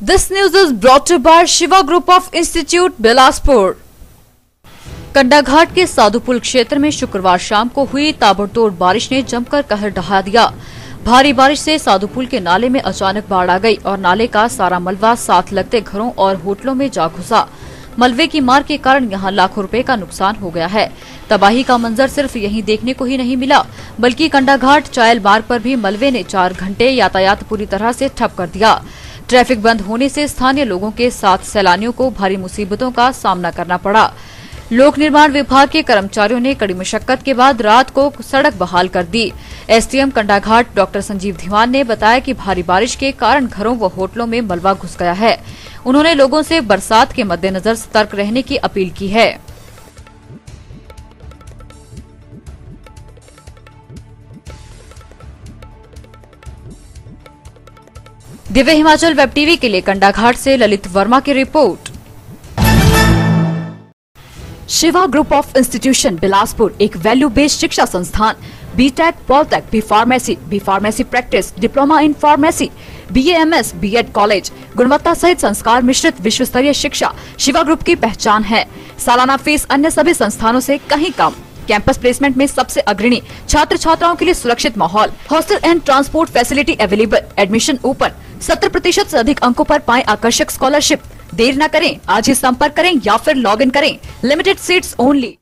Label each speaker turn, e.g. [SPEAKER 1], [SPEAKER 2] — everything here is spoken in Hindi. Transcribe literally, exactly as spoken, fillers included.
[SPEAKER 1] This news is brought to you by Shiva Group of Institute, Bilaspur. Kandaghat के साधुपुल क्षेत्र में शुक्रवार शाम को हुई ताबड़तोड़ बारिश ने जमकर कहर ढहा दिया। भारी बारिश से साधुपुल के नाले में अचानक बाढ़ आ गई और नाले का सारा मलबा साथ लगते घरों और होटलों में जा घुसा। मलबे की मार के कारण यहां लाखों रुपए का नुकसान हो गया है। तबाही का मंजर सिर्फ यहीं देखने को ही नहीं मिला, बल्कि कंडाघाट चायल मार्ग पर भी मलबे ने चार घंटे यातायात पूरी तरह से ठप कर दिया। ट्रैफिक बंद होने से स्थानीय लोगों के साथ सैलानियों को भारी मुसीबतों का सामना करना पड़ा। लोक निर्माण विभाग के कर्मचारियों ने कड़ी मशक्कत के बाद रात को सड़क बहाल कर दी। एसडीएम कंडाघाट डॉक्टर संजीव धीमान ने बताया कि भारी बारिश के कारण घरों व होटलों में मलबा घुस गया है। उन्होंने लोगों से बरसात के मद्देनजर सतर्क रहने की अपील की है। दिव्य हिमाचल वेब टीवी के लिए कंडाघाट से ललित वर्मा की report. Shiva group of institution Bilaspur एक वैल्यू बेस्ड शिक्षा संस्थान, BTech, polytech, B pharmacy, B pharmacy practice, diploma in pharmacy, BAMS, BEd college, गुणवत्ता सहित संस्कार मिश्रित विश्व स्तरीय शिक्षा शिवा ग्रुप की पहचान है। सालाना फीस अन्य सभी संस्थानों से कहीं कम। कैंपस प्लेसमेंट में सबसे अग्रणी, छात्र छात्राओं के लिए सुरक्षित माहौल, hostel and transport facility available, admission open, सत्तर प्रतिशत से अधिक अंकों पर पाएं आकर्षक स्कॉलरशिप। देर न करें, आज ही संपर्क करें या फिर लॉग इन करें। Limited seats only.